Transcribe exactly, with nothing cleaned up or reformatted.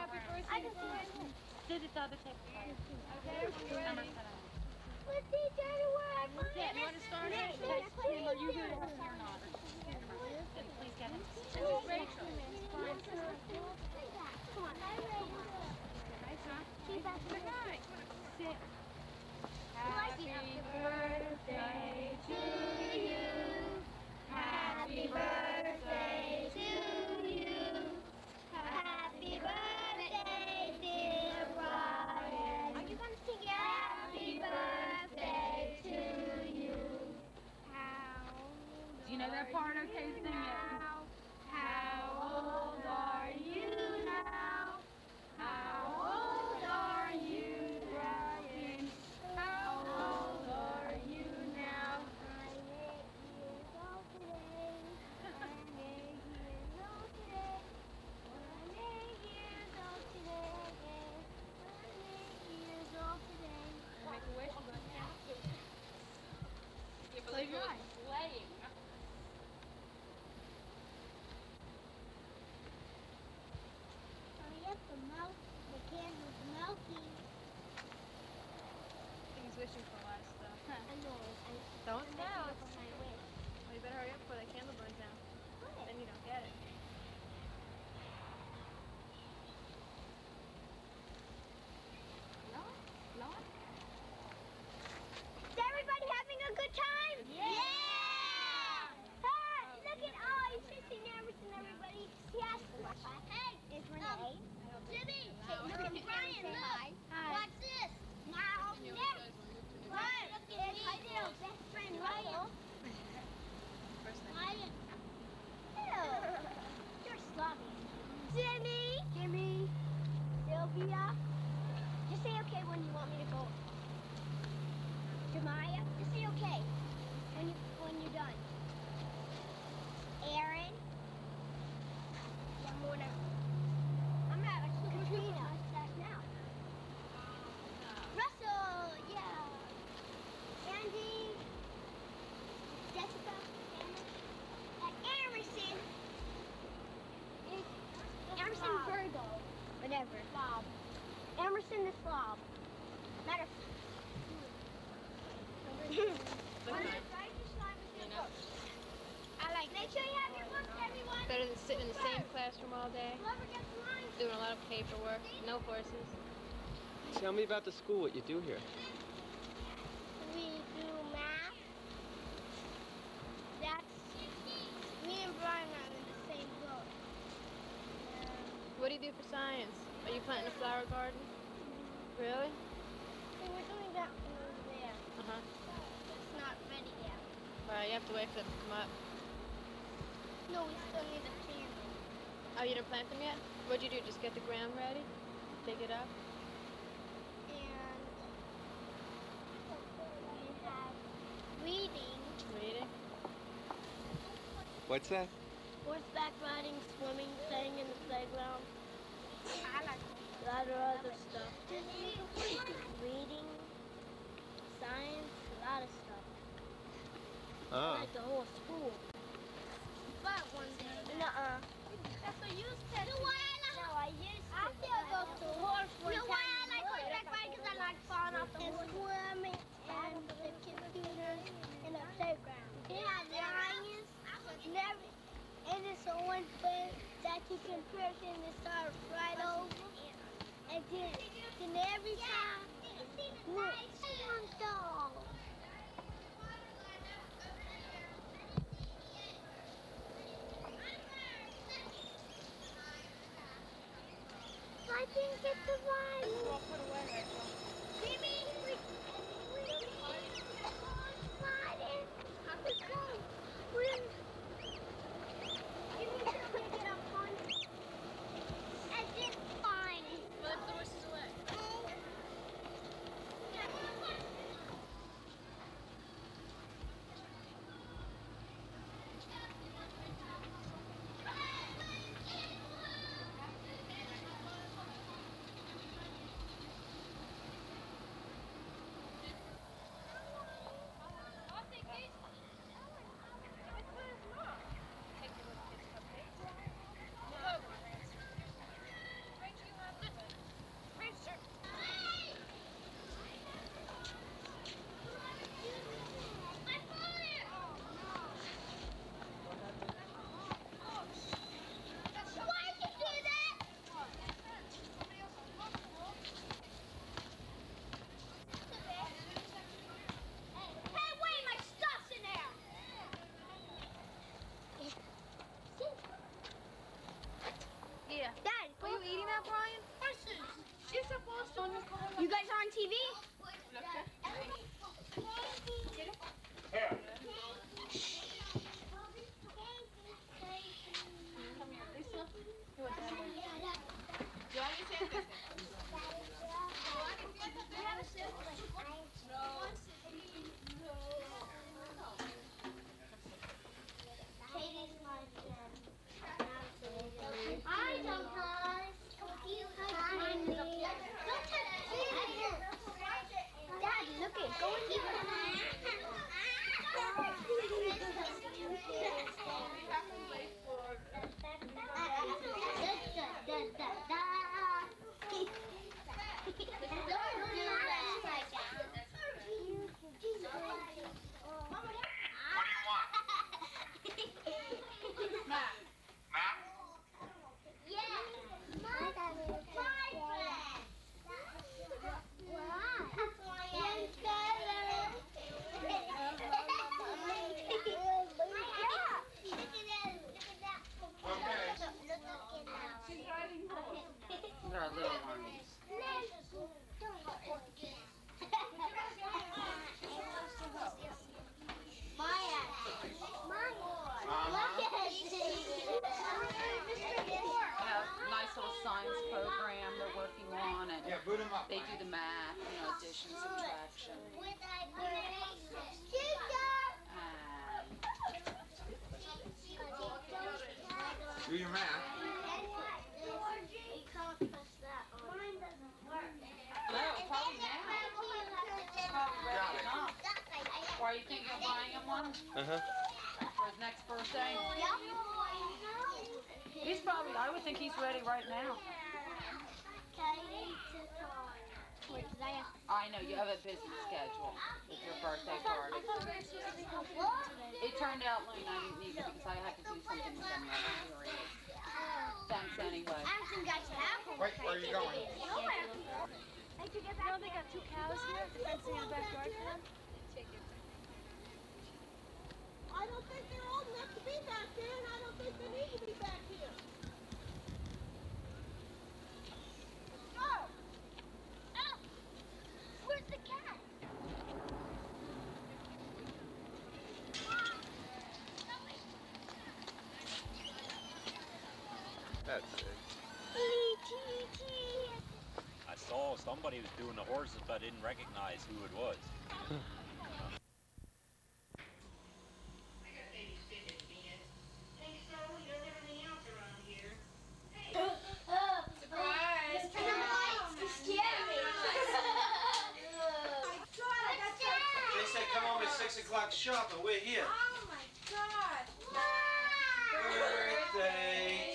Happy birthday. Sit at the other table. Okay, everyone ready? Let's see, Daddy, where I put Okay, it. you want to start it? Let's Are you here or not? Then please get him. This is Rachel. Come on. She's back Say hi. Sit. Happy birthday to you. Happy birthday to you. Happy birthday, dear Brian. Are you going to sing it? Happy birthday to you. How Do you know that part? Okay, sing it. How old are you now? How old are you, Brian? How old are you now? I'm eight years old today. I'm eight years old today. I'm eight years old today. I'm eight years old today. Make a wish. You're going to have to. You Close believe your it eyes. was playing. Hurry up, the milk, the candle's melting. I think he's wishing for a lot of stuff. I know. I, Don't I'm tell. making up my wish. Well, you better hurry up before that candle burns down. What? Then you don't get it. Is everybody having a good time? Yeah! yeah! Hey, look at oh, he's kissing everything, everybody. Yes. Hey, it's Renee. Jimmy, hey, look at Brian, look. Hi. Watch this. Now, next. Brian, look at me. My little best friend, Ryan. First thing. Ryan. Hello. You're sloppy. Jimmy. Jimmy. Sylvia. Just say okay when you want me to go. Jemiah, just say okay when you when you're done. Aaron. I'm gonna I'm at Katrina. What's that now? Russell, yeah. Andy. Jessica. And Emerson. Emerson Virgo. Whatever. Slob. Emerson the Slob. Matter of I like Make sure you have your books, everyone. Better than sitting in the same classroom all day, Whoever gets mine. doing a lot of paperwork, no horses. Tell me about the school, what you do here. We do math. That's me and Brian are in the same book. What do you do for science? Are you planting a flower garden? Really? See, we're doing that over there. Uh-huh. It's not ready yet. All right, you have to wait for them to come up. No, we still need a plant. Oh, you didn't plant them yet? What'd you do, just get the ground ready? Dig it up? And we have reading, Reading? What's that? horseback riding, swimming, playing in the playground. I like a lot of other stuff. Reading, science, a lot of stuff. I Oh. like the whole school. But one day. Nuh-uh. That's a used to. You know why I like? No, I used to. I still go to horse one. You know why I like horseback riding? Because I like falling off the horse. And swimming and the computers in the playground. Yeah, lions. Never. And it's the one thing that you can press and it starts right over. And then, then every time, look, one dog. I didn't get the one. Well, put away, Rachel. Jimmy, we, we, we, sliding. Let's go. We're, Jimmy, tell me to get up on. And then fine. Well, let's the horses away. A nice little science program they're working on, and Yeah, boot 'em up. they do the math, you know, addition, subtraction. Do your math. No, probably now. Probably ready enough. Why, you think you're buying him one? Uh-huh. For his next birthday? He's probably, I would think he's ready right now. I know, you have a busy schedule with your birthday party. It turned out, Lane, I didn't need it because I had to do something with them last year. Thanks anyway. Wait, where are you going? You know they got two cows here, the fencing in the backyard for them? I don't think they're old enough to be back there, and I don't think they need to be back here. Let's go! Oh! Where's the cat? That's it. I saw somebody was doing the horses, but I didn't recognize who it was. They said come home at six o'clock sharp, and we're here. Oh my God! Birthday